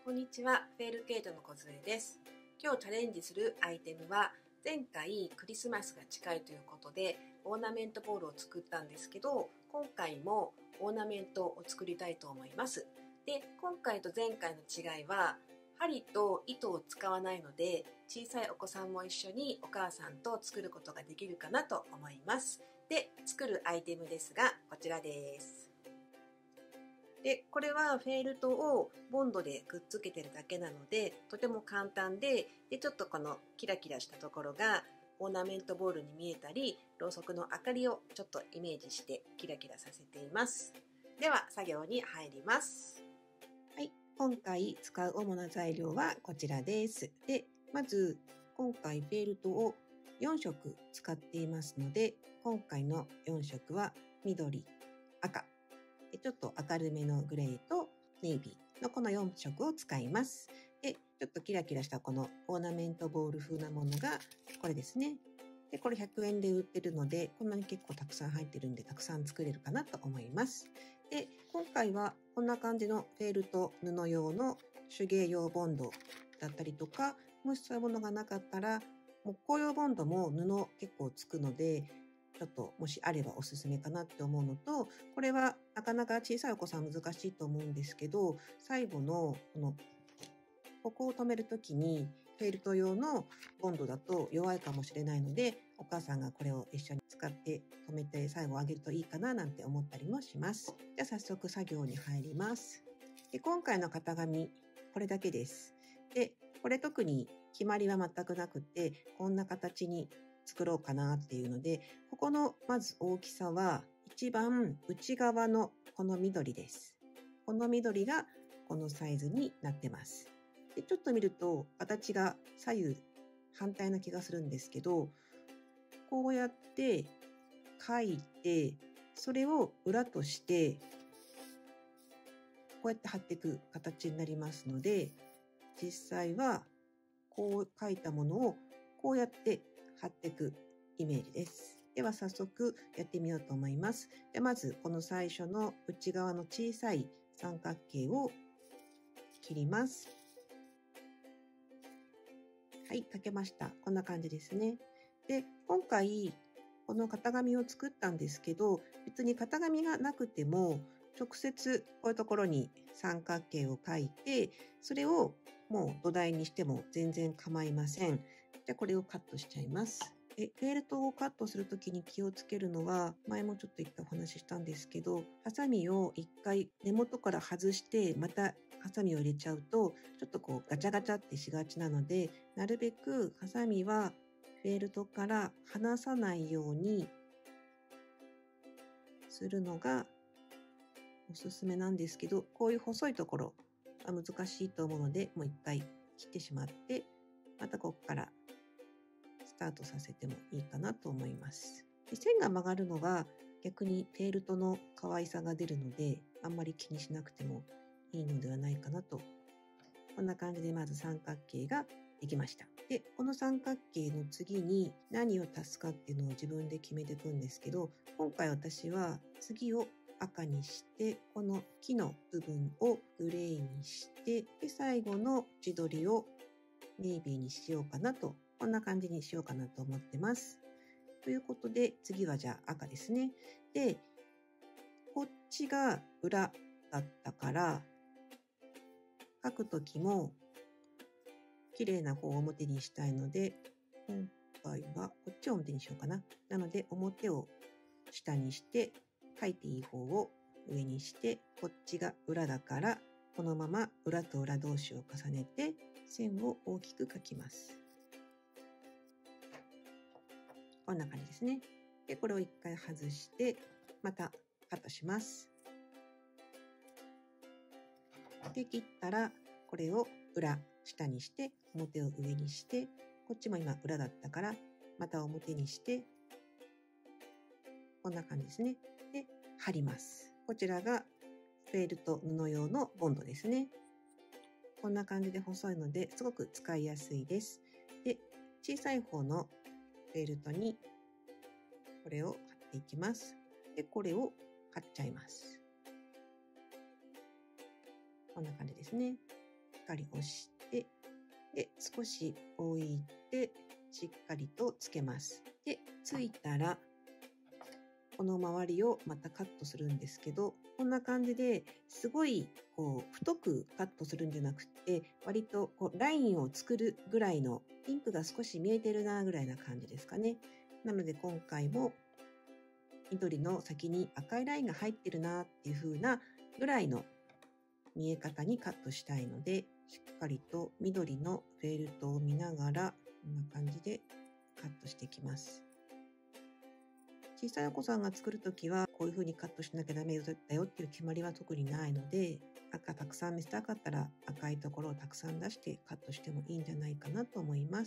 こんにちは、フェールケイトの小杖です。今日チャレンジするアイテムは、前回クリスマスが近いということでオーナメントボールを作ったんですけど、今回もオーナメントを作りたいと思います。で、今回と前回の違いは針と糸を使わないので、小さいお子さんも一緒にお母さんと作ることができるかなと思います。で、作るアイテムですがこちらです。で、これはフェルトをボンドでくっつけてるだけなのでとても簡単で、ちょっとこのキラキラしたところがオーナメントボールに見えたり、ろうそくの明かりをちょっとイメージしてキラキラさせています。では作業に入ります。はい、今回使う主な材料はこちらです。で、まず今回フェルトを4色使っていますので、今回の4色は緑、赤、ちょっと明るめのグレーとネイビーのこの4色を使います。で、ちょっとキラキラしたこのオーナメントボール風なものがこれですね。で、これ100円で売ってるので、こんなに結構たくさん入ってるんで、たくさん作れるかなと思います。で、今回はこんな感じのフェルト布用の手芸用ボンドだったりとか、もしそういうものがなかったら、木工用ボンドも布結構つくので、ちょっともしあればおすすめかなって思うのと、これはなかなか小さいお子さん難しいと思うんですけど、最後のここを留めるときにフェルト用のボンドだと弱いかもしれないので、お母さんがこれを一緒に使って留めて最後上げるといいかななんて思ったりもします。じゃあ早速作業に入ります。で、今回の型紙、これだけです。で、これ特に決まりは全くなくて、こんな形に作ろうかなっていうので、ここのまず大きさは一番内側のこの緑です。この緑がこのサイズになってます。で、ちょっと見ると形が左右反対な気がするんですけど、こうやって書いて、それを裏としてこうやって貼っていく形になりますので、実際はこう書いたものをこうやって貼っていくイメージです。では早速やってみようと思います。で、まずこの最初の内側の小さい三角形を切ります。はい、書けました。こんな感じですね。で、今回この型紙を作ったんですけど、別に型紙がなくても直接こういうところに三角形を描いて、それをもう土台にしても全然構いません。じゃあこれをカットしちゃいます。フェルトをカットするときに気をつけるのは、前もちょっと一回お話ししたんですけど、ハサミを一回根元から外して、またハサミを入れちゃうと、ちょっとこうガチャガチャってしがちなので、なるべくハサミはフェルトから離さないようにするのがおすすめなんですけど、こういう細いところは難しいと思うので、もう一回切ってしまって、またここからスタートさせてもいいかなと思います。で、線が曲がるのが逆にフェルトの可愛さが出るので、あんまり気にしなくてもいいのではないかなと。こんな感じでまず三角形ができました。で、この三角形の次に何を足すかっていうのを自分で決めていくんですけど、今回私は次を赤にして、この木の部分をグレーにして、で、最後の縁取りをネイビーにしようかなと、こんな感じにしようかなと思ってます。ということで、次はじゃあ赤ですね。で、こっちが裏だったから、書くときも綺麗な方を表にしたいので、今回はこっちを表にしようかな。なので表を下にして、書いていい方を上にして、こっちが裏だから、このまま裏と裏同士を重ねて線を大きく書きます。こんな感じですね。で、これを一回外して、またカットします。で、切ったら、これを裏、下にして、表を上にして、こっちも今裏だったから、また表にして、こんな感じですね。で、貼ります。こちらがフェルト布用のボンドですね。こんな感じで細いので、すごく使いやすいです。で、小さい方のフェルトに、これを貼っていきます。で、これを貼っちゃいます。こんな感じですね。 かり押して、で、少し置いて、しっかりとつけます。で、ついたら、この周りをまたカットするんですけど、こんな感じですごい太くカットするんじゃなくて、割とラインを作るぐらいの、ピンクが少し見えてるなぐらいな感じですかね。なので今回も緑の先に赤いラインが入ってるなっていう風なぐらいの見え方にカットしたいので、しっかりと緑のフェルトを見ながら、こんな感じでカットしていきます。小さいお子さんが作るときは、こういう風にカットしなきゃダメだよっていう決まりは特にないので、赤たくさん見せたかったら赤いところをたくさん出してカットしてもいいんじゃないかなと思います。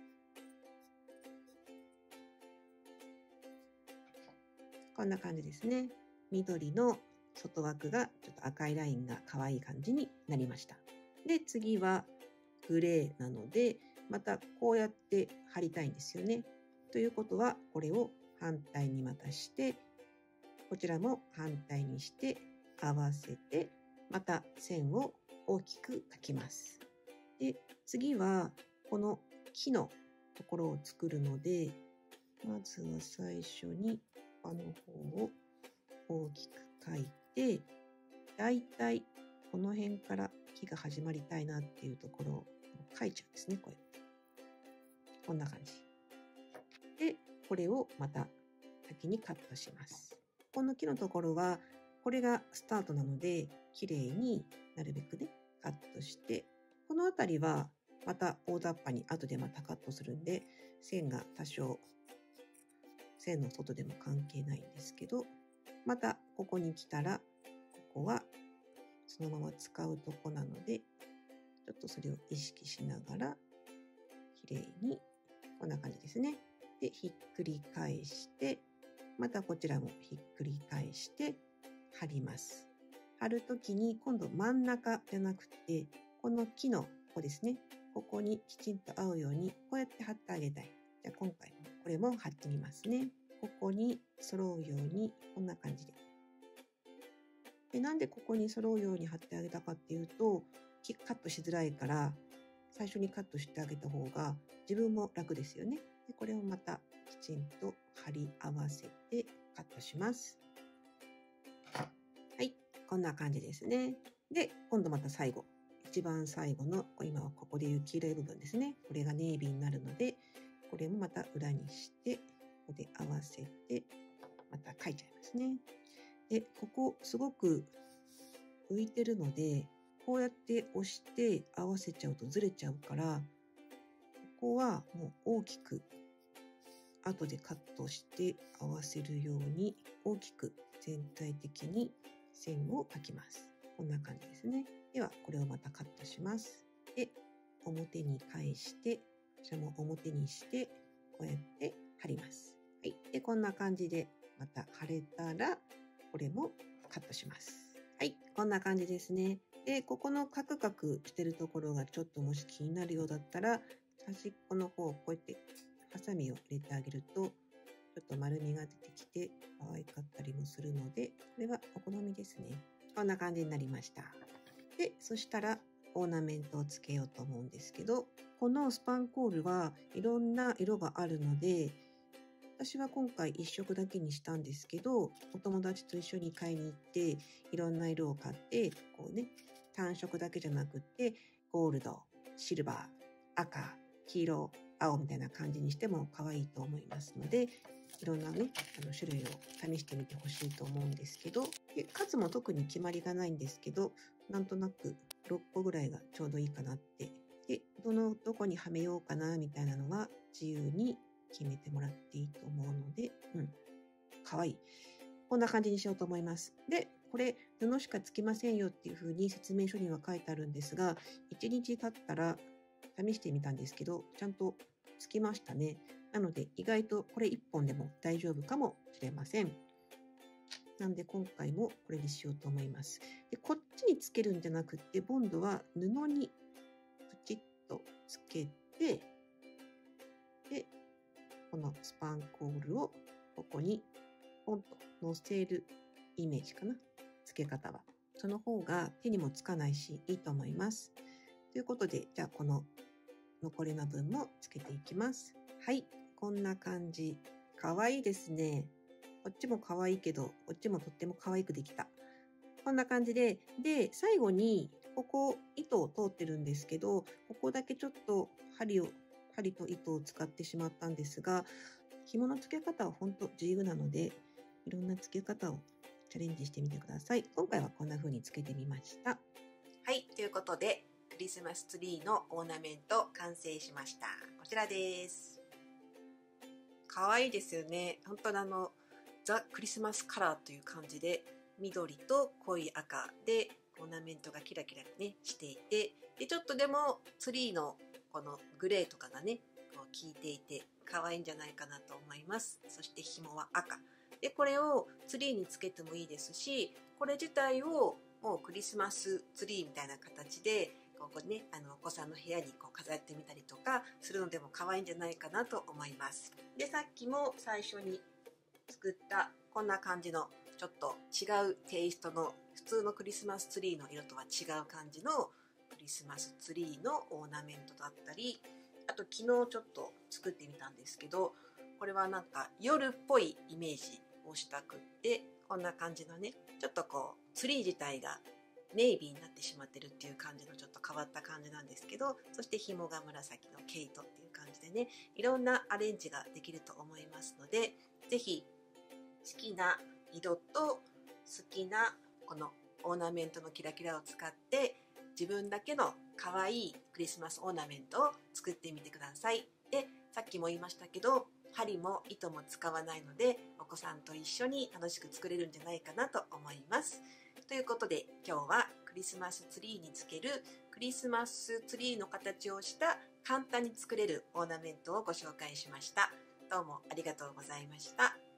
こんな感じですね。緑の外枠がちょっと赤いラインが可愛い感じになりました。で、次はグレーなので、またこうやって貼りたいんですよね。ということは、これを反対にまたして、こちらも反対にして合わせて、また線を大きく描きます。で、次はこの木のところを作るので、まずは最初に葉の方を大きく描いて、だいたいこの辺から木が始まりたいなっていうところを描いちゃうんですね、こうやって。こんな感じ。で、これをまた先にカットします。この木のところは、これがスタートなので、綺麗になるべくね、カットして、このあたりはまた大雑把に後でまたカットするんで、線が多少、線の外でも関係ないんですけど、またここに来たら、ここはそのまま使うとこなので、ちょっとそれを意識しながら、綺麗に、こんな感じですね。で、ひっくり返して、またこちらもひっくり返して貼ります。貼るときに今度真ん中じゃなくて、この木のここですね。ここにきちんと合うようにこうやって貼ってあげたい。じゃあ今回もこれも貼ってみますね。ここに揃うようにこんな感じで。で、なんでここに揃うように貼ってあげたかっていうと、カットしづらいから最初にカットしてあげた方が自分も楽ですよね。で、これをまたきちんと貼り合わせてカットします。はい、こんな感じですね。で、今度また最後。一番最後の、今はここでいう黄色い部分ですね。これがネイビーになるので、これもまた裏にして、ここで合わせて、また描いちゃいますね。で、ここすごく浮いてるので、こうやって押して合わせちゃうとずれちゃうから、ここはもう大きく後でカットして合わせるように大きく全体的に線を描きます。こんな感じですね。ではこれをまたカットします。で、表に返して、こちらも表にしてこうやって貼ります。はい。で、こんな感じでまた貼れたらこれもカットします。はい。こんな感じですね。で、ここのカクカクしてるところがちょっともし気になるようだったら、端っこの方をこうやってハサミを入れてあげると、ちょっと丸みが出てきて可愛かったりもするので、これはお好みですね。こんな感じになりました。で、そしたらオーナメントをつけようと思うんですけど、このスパンコールはいろんな色があるので、私は今回1色だけにしたんですけど、お友達と一緒に買いに行って、いろんな色を買って、こうね、単色だけじゃなくって、ゴールド、シルバー、赤、黄色、青みたいな感じにしても可愛いと思いますので、いろんなね、種類を試してみてほしいと思うんですけど、で数も特に決まりがないんですけど、なんとなく6個ぐらいがちょうどいいかなって。で、どこにはめようかなみたいなのは自由に決めてもらっていいと思うので、かわいい。こんな感じにしようと思います。で、これ布しかつきませんよっていう風に説明書には書いてあるんですが、1日経ったら試してみたんですけど、ちゃんとつきましたね。なので意外とこれ1本でも大丈夫かもしれません。なんで今回もこれにしようと思います。で、こっちにつけるんじゃなくって、今度は布にプチッとつけて、で、このスパンコールをここにポンと乗せるイメージかな。付け方は。その方が手にもつかないしいいと思います。 ということで、じゃあこの残りの分もつけていきます。はい、こんな感じ。かわいいですね。こっちもかわいいけど、こっちもとっても可愛くできた。こんな感じで、最後に、ここ、糸を通ってるんですけど、ここだけちょっと針と糸を使ってしまったんですが、紐の付け方は本当自由なので、いろんな付け方をチャレンジしてみてください。今回はこんな風に付けてみました。はい、ということで、クリスマスツリーのオーナメント完成しました。こちらです。かわいいですよね。本当にザ・クリスマスカラーという感じで、緑と濃い赤でオーナメントがキラキラねしていて、でちょっとでもツリーのこのグレーとかがねこう効いていて可愛いんじゃないかなと思います。そして紐は赤で、これをツリーにつけてもいいですし、これ自体をもうクリスマスツリーみたいな形でここねお子さんの部屋にこう飾ってみたりとかするのでも可愛いんじゃないかなと思います。でさっきも最初に作ったこんな感じのちょっと違うテイストの普通のクリスマスツリーの色とは違う感じのクリスマスツリーのオーナメントだったり、あと昨日ちょっと作ってみたんですけど、これはなんか夜っぽいイメージをしたくって、こんな感じのねちょっとこうツリー自体がネイビーになってしまってるっていう感じのちょっと変わった感じなんですけど、そして紐が紫のケイトっていう感じでね、いろんなアレンジができると思いますので、ぜひ好きな色と好きなこのオーナメントのキラキラを使って自分だけの可愛いクリスマスオーナメントを作ってみてください。で、さっきも言いましたけど、針も糸も使わないのでお子さんと一緒に楽しく作れるんじゃないかなと思います。ということで今日はクリスマスツリーにつけるクリスマスツリーの形をした簡単に作れるオーナメントをご紹介しました。どうもありがとうございました。